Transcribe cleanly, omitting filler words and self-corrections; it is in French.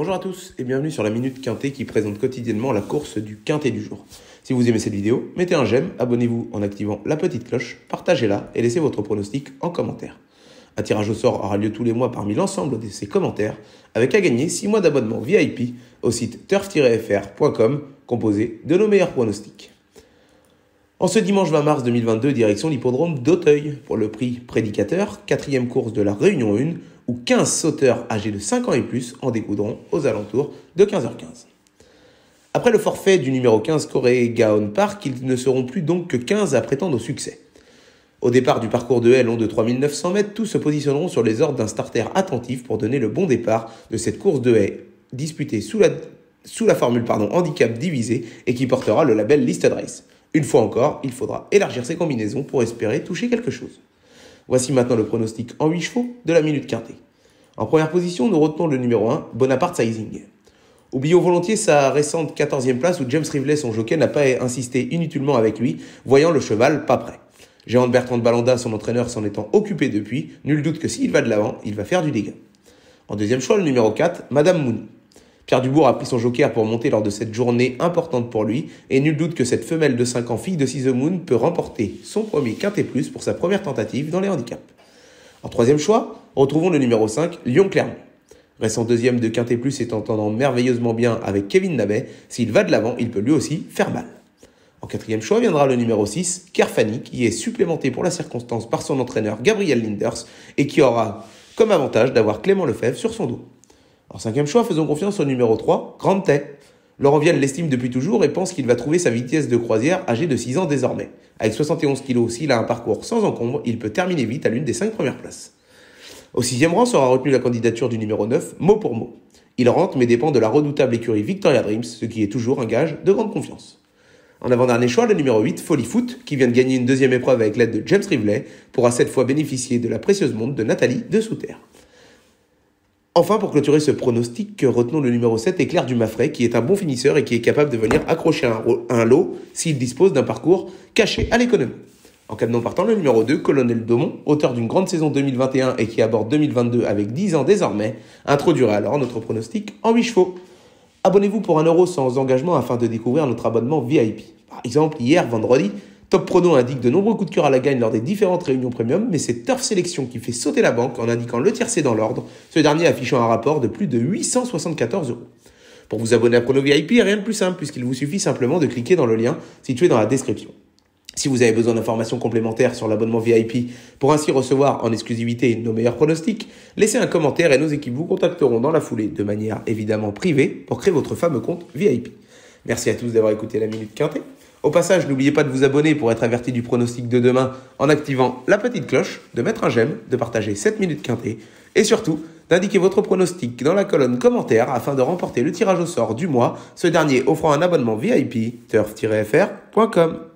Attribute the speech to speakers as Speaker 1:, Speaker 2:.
Speaker 1: Bonjour à tous et bienvenue sur la Minute Quintet qui présente quotidiennement la course du Quintet du jour. Si vous aimez cette vidéo, mettez un j'aime, abonnez-vous en activant la petite cloche, partagez-la et laissez votre pronostic en commentaire. Un tirage au sort aura lieu tous les mois parmi l'ensemble de ces commentaires, avec à gagner 6 mois d'abonnement VIP au site turf-fr.com composé de nos meilleurs pronostics. En ce dimanche 20 mars 2022, direction l'hippodrome d'Auteuil pour le prix Prédicateur, 4e course de la Réunion 1, où 15 sauteurs âgés de 5 ans et plus en découdront aux alentours de 15h15. Après le forfait du numéro 15 Corégaon Park, ils ne seront plus donc que 15 à prétendre au succès. Au départ du parcours de haie long de 3900 mètres, tous se positionneront sur les ordres d'un starter attentif pour donner le bon départ de cette course de haie disputée sous la formule handicap divisé et qui portera le label Listed Race. Une fois encore, il faudra élargir ses combinaisons pour espérer toucher quelque chose. Voici maintenant le pronostic en 8 chevaux de la Minute Quintet. En première position, nous retenons le numéro 1, Bonaparte Sizing. Oublions volontiers sa récente 14e place où James Rivley, son jockey, n'a pas insisté inutilement avec lui, voyant le cheval pas prêt. Géant de Bertrand de Balanda, son entraîneur, s'en étant occupé depuis, nul doute que s'il va de l'avant, il va faire du dégât. En deuxième choix, le numéro 4, Madame Moon. Pierre Dubourg a pris son joker pour monter lors de cette journée importante pour lui, et nul doute que cette femelle de 5 ans, fille de Six The Moon, peut remporter son premier Quintet Plus pour sa première tentative dans les handicaps. En troisième choix, retrouvons le numéro 5, Lyon-Clermont. Récent deuxième de Quintet Plus et entendant merveilleusement bien avec Kevin Nabet, s'il va de l'avant, il peut lui aussi faire mal. En quatrième choix viendra le numéro 6, Kerfani, qui est supplémenté pour la circonstance par son entraîneur Gabriel Linders et qui aura comme avantage d'avoir Clément Lefebvre sur son dos. En cinquième choix, faisons confiance au numéro 3, Grande Tay. Laurent Vielle l'estime depuis toujours et pense qu'il va trouver sa vitesse de croisière âgé de 6 ans désormais. Avec 71 kg, s'il a un parcours sans encombre, il peut terminer vite à l'une des 5 premières places. Au 6e rang sera retenue la candidature du numéro 9, mot pour mot. Il rentre mais dépend de la redoutable écurie Victoria Dreams, ce qui est toujours un gage de grande confiance. En avant-dernier choix, le numéro 8, Folly Foot, qui vient de gagner une deuxième épreuve avec l'aide de James Rivley, pourra cette fois bénéficier de la précieuse montre de Nathalie de Souter. Enfin, pour clôturer ce pronostic, retenons le numéro 7, Éclair du Maffray, qui est un bon finisseur et qui est capable de venir accrocher un lot s'il dispose d'un parcours caché à l'économie. En cas de non partant, le numéro 2, Colonel Daumont, auteur d'une grande saison 2021 et qui aborde 2022 avec 10 ans désormais, introduira alors notre pronostic en 8 chevaux. Abonnez-vous pour 1 € sans engagement afin de découvrir notre abonnement VIP. Par exemple, hier, vendredi, Top Prono indique de nombreux coups de cœur à la gagne lors des différentes réunions premium, mais c'est Turf Sélection qui fait sauter la banque en indiquant le tiercé dans l'ordre, ce dernier affichant un rapport de plus de 874 €. Pour vous abonner à Prono VIP, rien de plus simple puisqu'il vous suffit simplement de cliquer dans le lien situé dans la description. Si vous avez besoin d'informations complémentaires sur l'abonnement VIP pour ainsi recevoir en exclusivité nos meilleurs pronostics, laissez un commentaire et nos équipes vous contacteront dans la foulée de manière évidemment privée pour créer votre fameux compte VIP. Merci à tous d'avoir écouté la Minute Quintet. Au passage, n'oubliez pas de vous abonner pour être averti du pronostic de demain en activant la petite cloche, de mettre un j'aime, de partager cette Minute Quintet et surtout d'indiquer votre pronostic dans la colonne commentaire afin de remporter le tirage au sort du mois, ce dernier offrant un abonnement VIP turf-fr.com.